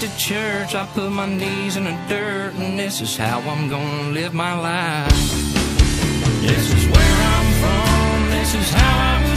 to church, I put my knees in the dirt, and this is how I'm gonna live my life. This is where I'm from, this is how I